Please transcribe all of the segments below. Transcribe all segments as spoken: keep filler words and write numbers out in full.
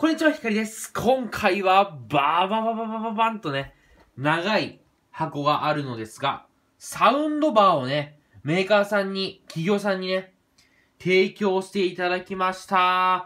こんにちは、ひかりです。今回は、バーババババババンとね、長い箱があるのですが、サウンドバーをね、メーカーさんに、企業さんにね、提供していただきました。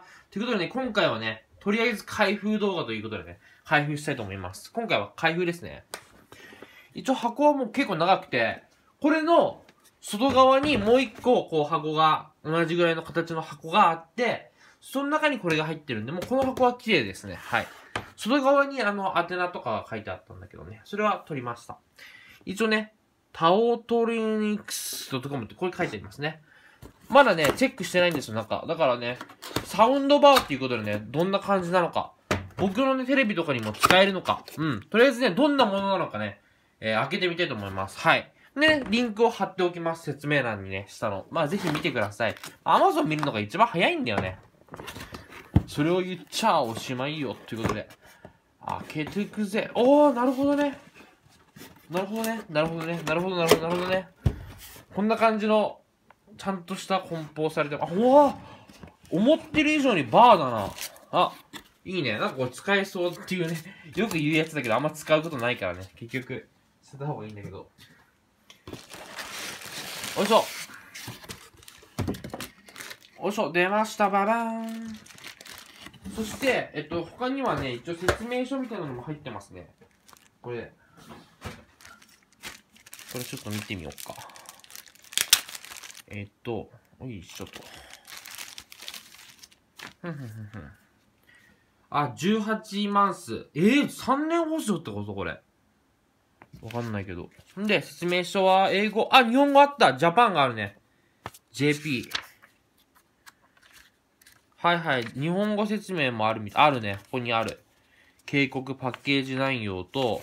ということでね、今回はね、とりあえず開封動画ということでね、開封したいと思います。今回は開封ですね。一応箱はもう結構長くて、これの外側にもう一個、こう箱が、同じぐらいの形の箱があって、その中にこれが入ってるんで、もうこの箱は綺麗ですね。はい。外側にあの、宛名とかが書いてあったんだけどね。それは取りました。一応ね、タオトリニクス .com ってこれ書いてありますね。まだね、チェックしてないんですよ、中。だからね、サウンドバーっていうことでね、どんな感じなのか。僕のね、テレビとかにも使えるのか。うん。とりあえずね、どんなものなのかね、えー、開けてみたいと思います。はい。で、リンクを貼っておきます。説明欄にね、下の。まあ、ぜひ見てください。Amazon 見るのが一番早いんだよね。それを言っちゃおしまいよ。ということで。開けていくぜ。おー、なるほどね。なるほどね。なるほどね。なるほど、なるほど、なるほどね。こんな感じの、ちゃんとした梱包されてる。あ、うわ思ってる以上にバーだな。あ、いいね。なんかこれ使えそうっていうね。よく言うやつだけど、あんま使うことないからね。結局、捨てた方がいいんだけど。よいしょ。よいしょ。出ました。ババーン。そして、えっと、他にはね、一応説明書みたいなのも入ってますね。これ。これちょっと見てみようか。えっと、よいしょと。ふんふんふんふん。あ、じゅうはちマンス。えー、さんねん保証ってことこれ。わかんないけど。んで、説明書は英語。あ、日本語あった。ジャパンがあるね。ジェーピー。はいはい。日本語説明もあるみたい。あるね。ここにある。警告パッケージ内容と、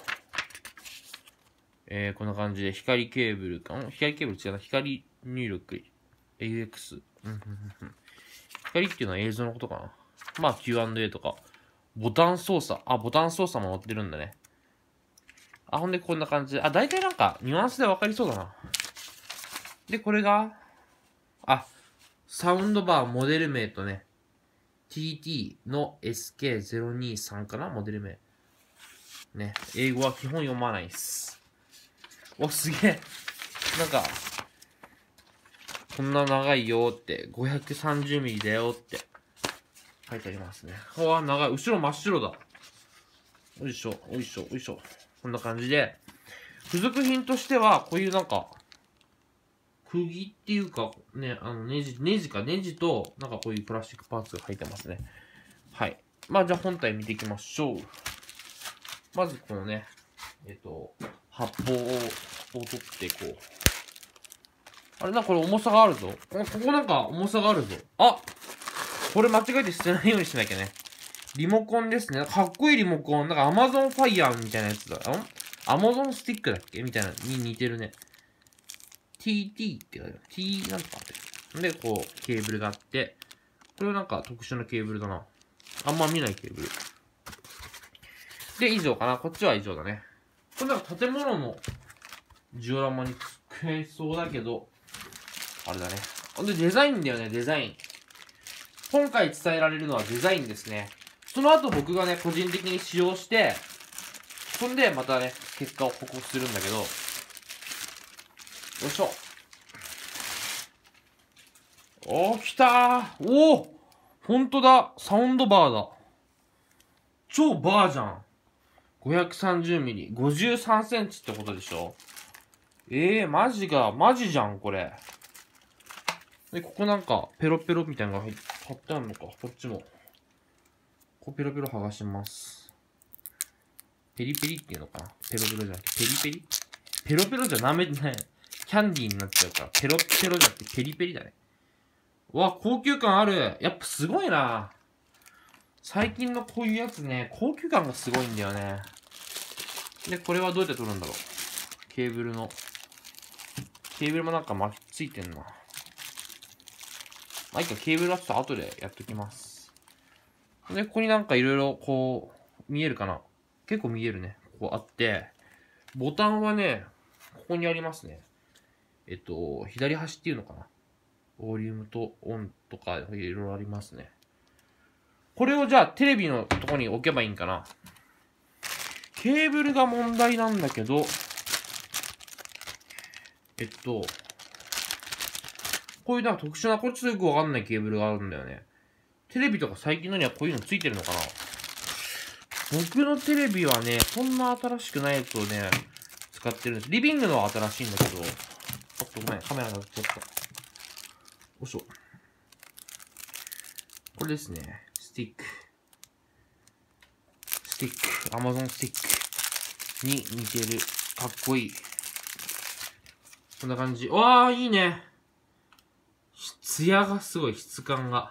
えー、こんな感じで光ケーブルか。ん光ケーブル違うな。光入力。エーエックス。うん、うん、うん。光っていうのは映像のことかな。まあ キューアンドエー とか。ボタン操作。あ、ボタン操作も載ってるんだね。あ、ほんでこんな感じで。あ、大体なんか、ニュアンスでわかりそうだな。で、これが、あ、サウンドバーモデル名とね、ティーティー の エスケーゼロにさん かなモデル名。ね、英語は基本読まないっす。お、すげえ。なんか、こんな長いよって、ごひゃくさんじゅうミリ だよって書いてありますね。うわ、長い。後ろ真っ白だ。よいしょ、よいしょ、よいしょ。こんな感じで、付属品としては、こういうなんか、釘っていうか、ね、あの、ネジ、ネジか、ネジと、なんかこういうプラスチックパーツが入ってますね。はい。まあ、じゃあ本体見ていきましょう。まず、このね、えっと、発泡を、を取って、こう。あれ、なんかこれ重さがあるぞ。ここなんか重さがあるぞ。あこれ間違えて捨てないようにしなきゃね。リモコンですね。かっこいいリモコン。なんか Amazon Fire みたいなやつだ。ん Amazon Stick だっけみたいなに似てるね。ティーティー って書いてある。T なんとかって。で、こう、ケーブルがあって、これはなんか特殊なケーブルだな。あんま見ないケーブル。で、以上かな。こっちは以上だね。これなんか建物のジオラマに使えそうだけど、あれだね。ほんで、デザインだよね、デザイン。今回伝えられるのはデザインですね。その後僕がね、個人的に使用して、そんでまたね、結果を報告するんだけど、よいしょ。おー、来たー。おーほんとだ。サウンドバーだ。超バーじゃん。ごひゃくさんじゅうミリ。ごじゅうさんセンチってことでしょ。ええー、マジが、マジじゃん、これ。で、ここなんか、ペロペロみたいなのが貼ってあるのか。こっちも。こうペロペロ剥がします。ペリペリっていうのかな。ペロペロじゃなくて、ペリペリペロペロじゃダメね。キャンディーになっちゃうから、ペロペロじゃなくてペリペリだね。うわ、高級感ある。やっぱすごいな。最近のこういうやつね、高級感がすごいんだよね。で、これはどうやって取るんだろう。ケーブルの。ケーブルもなんか巻きついてんな。まあいいか、ケーブルはちょっと後でやっときます。で、ここになんかいろいろこう、見えるかな。結構見えるね。ここあって、ボタンはね、ここにありますね。えっと、左端っていうのかな。ボリュームとオンとかいろいろありますね。 これをじゃあテレビのとこに置けばいいんかな。ケーブルが問題なんだけど、えっと、こういうなんか特殊な、これちょっとよくわかんないケーブルがあるんだよね。テレビとか最近のにはこういうのついてるのかな。僕のテレビはね、そんな新しくないやつをね、使ってるんです。リビングのは新しいんだけど、あっとごめん、カメラがちょっと。よいしょ。これですね。スティック。スティック。アマゾンスティックに似てる。かっこいい。こんな感じ。わー、いいね。ツヤがすごい、質感が。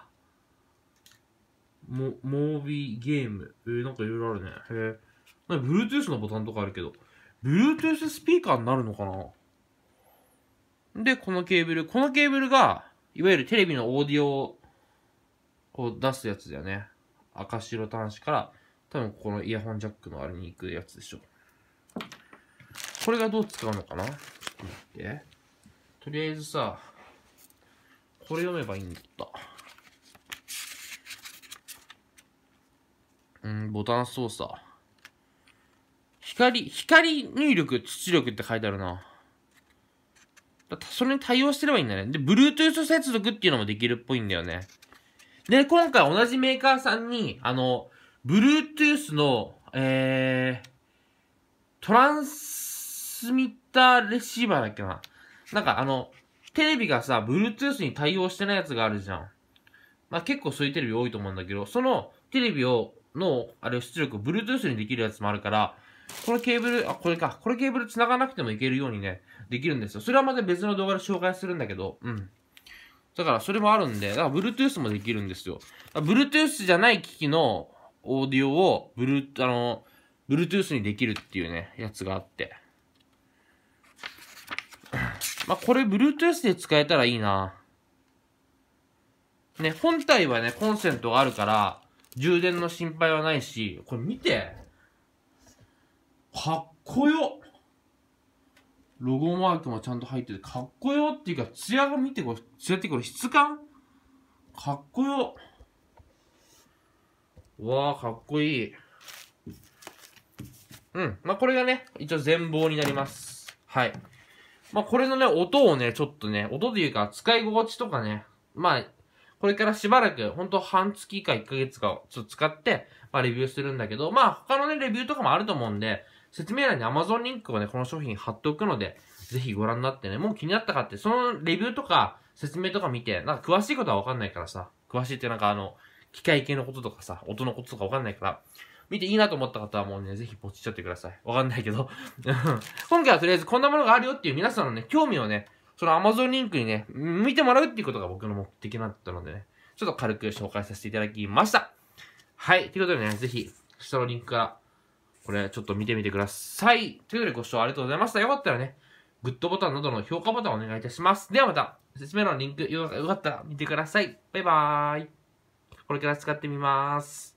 モ、モービーゲーム。えー、なんかいろいろあるね。へえ。なんか Bluetooth のボタンとかあるけど。Bluetooth スピーカーになるのかな。で、このケーブル。このケーブルが、いわゆるテレビのオーディオをこう出すやつだよね。赤白端子から、多分ここのイヤホンジャックのあれに行くやつでしょ。これがどう使うのかな。ちょっと待って。とりあえずさ、これ読めばいいんだった。うん、ボタン操作。光、光入力、出力って書いてあるな。だそれに対応してればいいんだね。で、Bluetooth 接続っていうのもできるっぽいんだよね。で、今回同じメーカーさんに、あの、Bluetooth の、えー、トランスミッターレシーバーだっけな。なんかあの、テレビがさ、Bluetooth に対応してないやつがあるじゃん。まあ結構そういうテレビ多いと思うんだけど、そのテレビを、の、あれ、出力を Bluetooth にできるやつもあるから、このケーブル、あ、これか。これケーブル繋がなくてもいけるようにね、できるんですよ。それはまた別の動画で紹介するんだけど、うん。だからそれもあるんで、だから Bluetooth もできるんですよ。Bluetooth じゃない機器のオーディオを、ブルあの、Bluetooth にできるっていうね、やつがあって。まあ、これ Bluetooth で使えたらいいな。ね、本体はね、コンセントがあるから、充電の心配はないし、これ見て。かっこよ。ロゴマークもちゃんと入ってて、かっこよっていうか、ツヤが見てこれ、ツヤってこれ質感かっこよ。うわー、かっこいい。うん。まあ、これがね、一応全貌になります。はい。まあ、これのね、音をね、ちょっとね、音というか、使い心地とかね、まあ、これからしばらく、ほんと半月かいっかげつかちょっと使って、まあ、レビューするんだけど、まあ、他のね、レビューとかもあると思うんで、説明欄に Amazon リンクをね、この商品貼っておくので、ぜひご覧になってね、もう気になったかって、そのレビューとか、説明とか見て、なんか詳しいことはわかんないからさ、詳しいってなんかあの、機械系のこととかさ、音のこととかわかんないから、見ていいなと思った方はもうね、ぜひポチっちゃってください。わかんないけど。今回はとりあえずこんなものがあるよっていう皆さんのね、興味をね、その Amazon リンクにね、見てもらうっていうことが僕の目的だったのでね、ちょっと軽く紹介させていただきました。はい。ということでね、ぜひ、下のリンクから、これちょっと見てみてください。ということでご視聴ありがとうございました。よかったらね、グッドボタンなどの評価ボタンをお願いいたします。ではまた、説明欄のリンクよかったら見てください。バイバーイ。これから使ってみます。